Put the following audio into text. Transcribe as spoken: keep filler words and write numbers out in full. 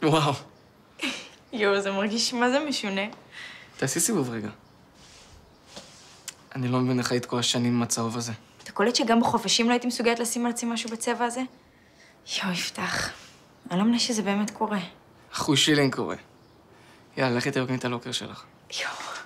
וואו. יואו, זה מרגיש מה זה משונה. תעשי סיבוב רגע. אני לא מבין איך היית כל השנים עם הצהוב הזה. אתה קולט שגם בחופשים לא הייתי מסוגלת לשים על עצמי משהו בצבע הזה? יואו, יפתח. אני לא מנה שזה באמת קורה. אחוי שילינג קורה. יאללה, לכי תבקני את הלוקר שלך. יואו.